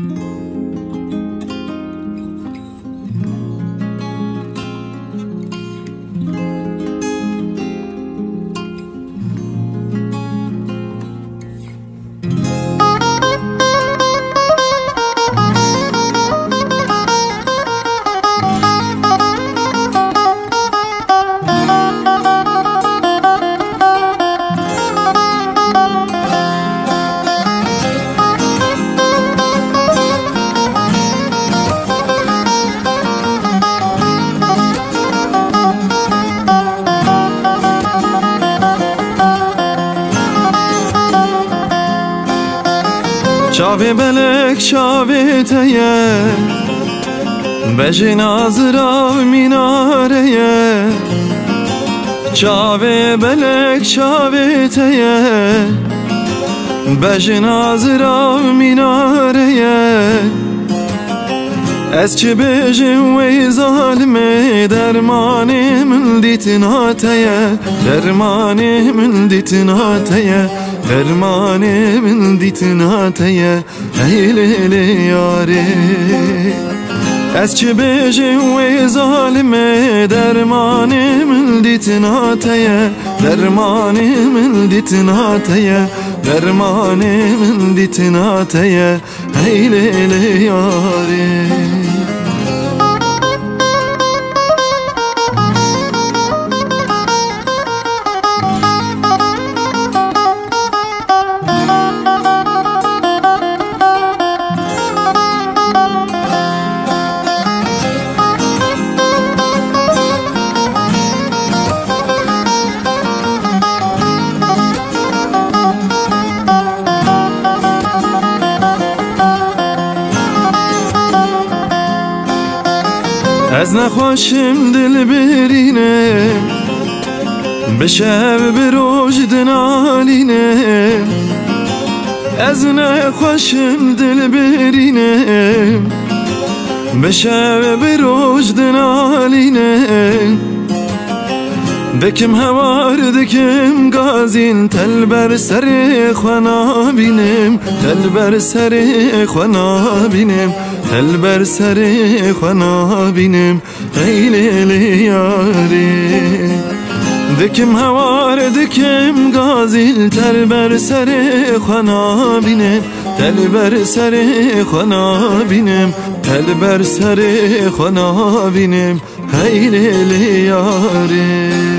چاوی بلک چاوی تیه بجی نازراو میناره چاوی بلک چاوی تیه بجی نازراو میناره از چی بجیم وی ظالمه درمانی من دیتنا تیه درمانی من دیتنا تیه درمانی من دیتنا تیه ای لیلی یاری از چی بجیم وی ظالمه درمانی من دیتنا تیه درمانی من دیتنا تیه درمانی من دیتنا تیه ای لیلی یاری از نخواشم دل برینه بشب بروج دنالینه از نخواشم دل برینه بشب بروج دنالینه دکم هوار دکم گازین تل بر سر خوانا بینم تل بر سر خوانا بینم تل بر سر خوانا بینم ای لیلی یاری دکم هوار دکم گازین تل بر سر خوانا بینم تل بر سر خوانا بینم تل بر سر خوانا بینم ای لیلی یاری